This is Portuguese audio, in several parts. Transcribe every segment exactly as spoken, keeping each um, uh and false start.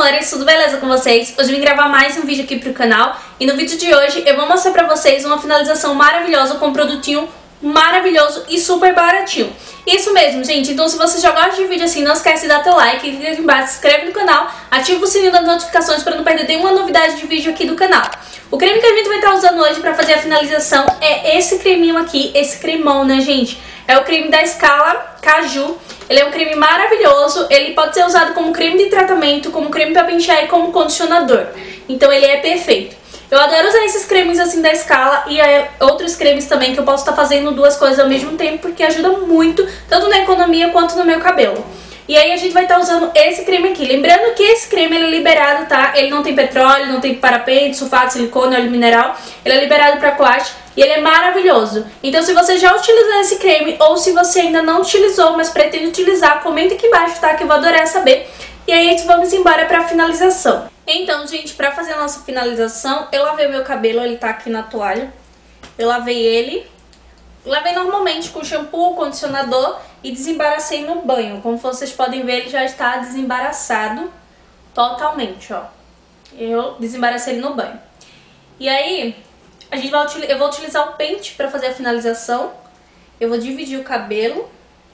amores, tudo beleza com vocês? Hoje eu vim gravar mais um vídeo aqui pro canal e no vídeo de hoje eu vou mostrar pra vocês uma finalização maravilhosa com um produtinho maravilhoso e super baratinho. Isso mesmo, gente, então se você já gosta de vídeo assim, não esquece de dar teu like, clica aqui embaixo, se inscreve no canal, ativa o sininho das notificações para não perder nenhuma novidade de vídeo aqui do canal. O creme que a gente vai estar usando hoje pra fazer a finalização é esse creminho aqui, esse cremão, né, gente? É o creme da Scala Caju. Ele é um creme maravilhoso, ele pode ser usado como creme de tratamento, como creme para pentear e como condicionador. Então ele é perfeito. Eu adoro usar esses cremes assim da Scala e outros cremes também que eu posso estar fazendo duas coisas ao mesmo tempo, porque ajuda muito, tanto na economia quanto no meu cabelo. E aí a gente vai estar usando esse creme aqui. Lembrando que esse creme ele é liberado, tá? Ele não tem petróleo, não tem parabeno, sulfato, silicone, óleo mineral. Ele é liberado para coate e ele é maravilhoso. Então se você já utilizou esse creme ou se você ainda não utilizou, mas pretende utilizar, comenta aqui embaixo, tá? Que eu vou adorar saber. E aí vamos embora para a finalização. Então, gente, para fazer a nossa finalização, eu lavei o meu cabelo, ele tá aqui na toalha. Eu lavei ele. Lavei normalmente com shampoo, condicionador e desembaracei no banho. Como vocês podem ver, ele já está desembaraçado totalmente, ó. Eu desembaracei ele no banho. E aí, a gente vai, eu vou utilizar o pente para fazer a finalização. Eu vou dividir o cabelo.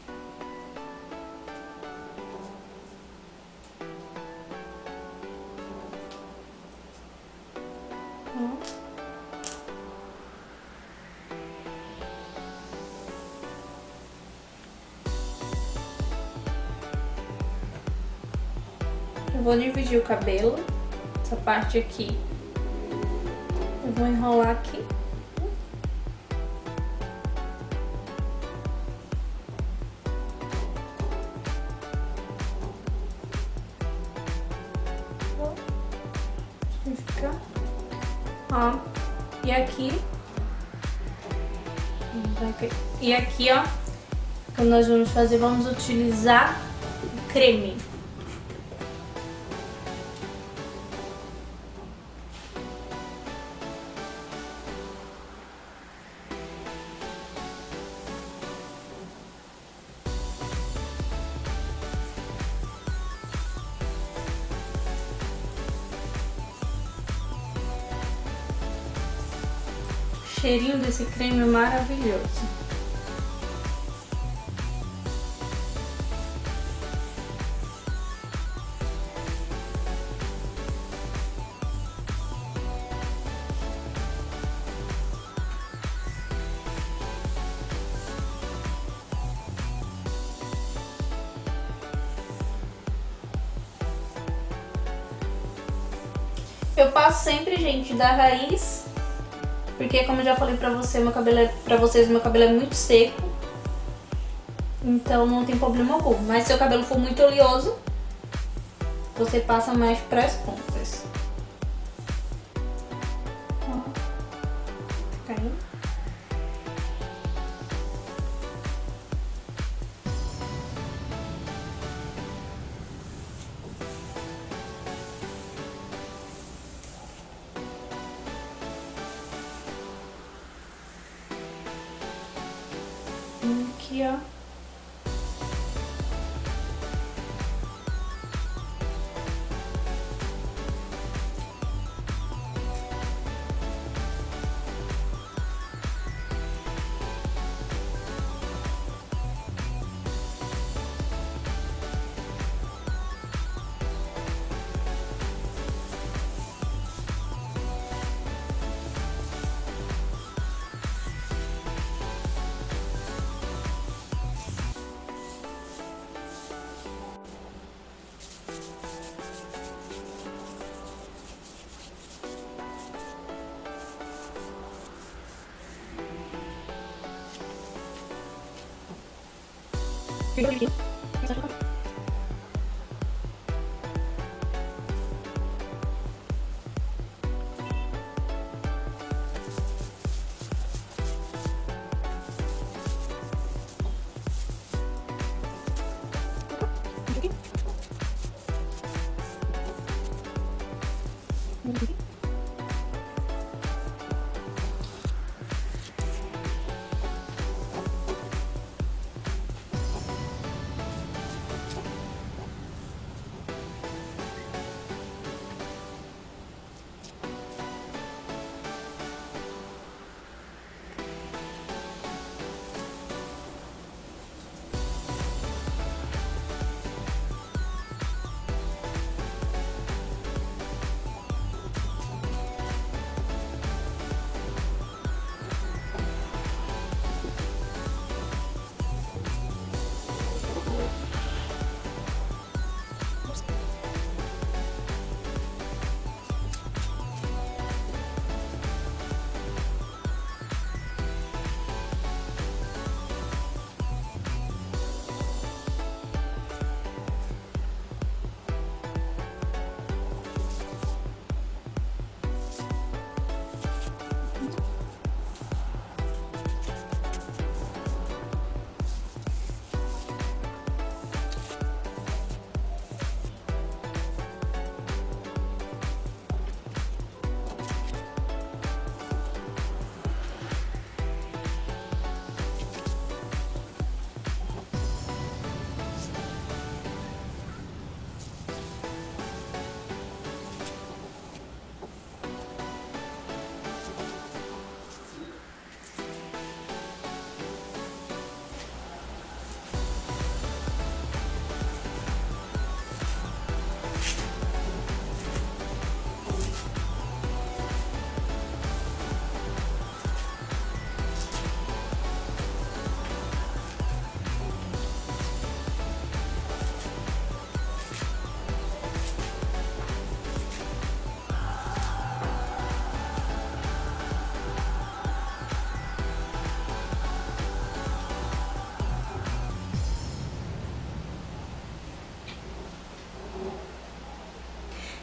Eu vou dividir o cabelo, essa parte aqui, eu vou enrolar aqui. Deixa eu ficar. Ó, e aqui, e aqui, ó, que nós vamos fazer, vamos utilizar creme. O cheirinho desse creme é maravilhoso. Eu passo sempre, gente, da raiz, porque como eu já falei pra você, meu cabelo é, pra vocês, meu cabelo é muito seco, então não tem problema algum. Mas se o cabelo for muito oleoso, você passa mais pras pontas. Ó, tá caindo. Aqui, ó. Aqui.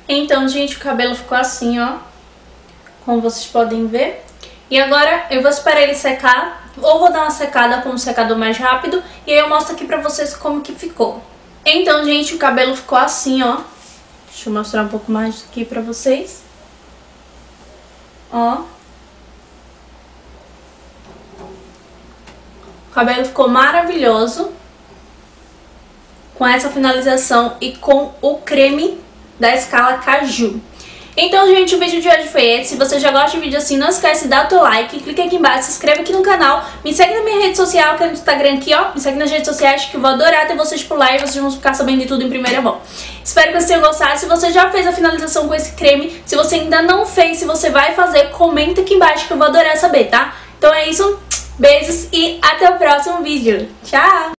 Então, gente, o cabelo ficou assim, ó, como vocês podem ver. E agora eu vou esperar ele secar, ou vou dar uma secada com um secador mais rápido, e aí eu mostro aqui pra vocês como que ficou. Então, gente, o cabelo ficou assim, ó. Deixa eu mostrar um pouco mais aqui pra vocês. Ó. O cabelo ficou maravilhoso, com essa finalização e com o creme da escala Caju. Então, gente, o vídeo de hoje foi esse. Se você já gosta de vídeo assim, não esquece de dar o teu like, clica aqui embaixo, se inscreve aqui no canal, me segue na minha rede social, que é no Instagram aqui, ó. Me segue nas redes sociais, que eu vou adorar ter vocês por lá e vocês vão ficar sabendo de tudo em primeira mão. Espero que vocês tenham gostado. Se você já fez a finalização com esse creme, se você ainda não fez, se você vai fazer, comenta aqui embaixo que eu vou adorar saber, tá? Então é isso, beijos e até o próximo vídeo. Tchau!